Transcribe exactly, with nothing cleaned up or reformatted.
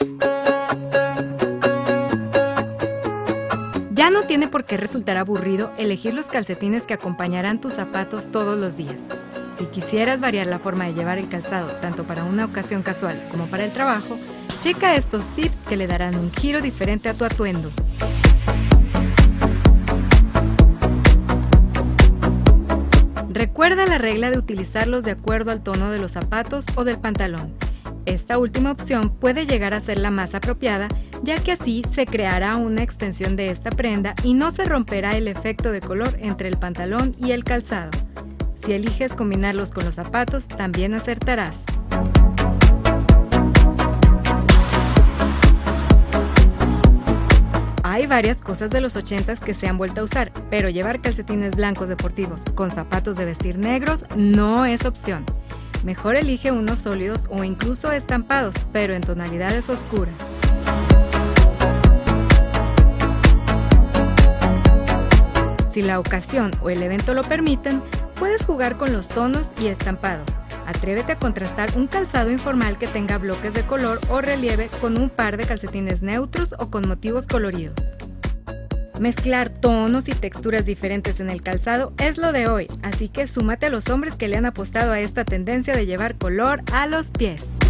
Ya no tiene por qué resultar aburrido elegir los calcetines que acompañarán tus zapatos todos los días. Si quisieras variar la forma de llevar el calzado tanto para una ocasión casual como para el trabajo, checa estos tips que le darán un giro diferente a tu atuendo. Recuerda la regla de utilizarlos de acuerdo al tono de los zapatos o del pantalón. Esta última opción puede llegar a ser la más apropiada, ya que así se creará una extensión de esta prenda y no se romperá el efecto de color entre el pantalón y el calzado. Si eliges combinarlos con los zapatos, también acertarás. Hay varias cosas de los ochentas que se han vuelto a usar, pero llevar calcetines blancos deportivos con zapatos de vestir negros no es opción. Mejor elige unos sólidos o incluso estampados, pero en tonalidades oscuras. Si la ocasión o el evento lo permiten, puedes jugar con los tonos y estampados. Atrévete a contrastar un calzado informal que tenga bloques de color o relieve con un par de calcetines neutros o con motivos coloridos. Mezclar tonos y texturas diferentes en el calzado es lo de hoy, así que súmate a los hombres que le han apostado a esta tendencia de llevar color a los pies.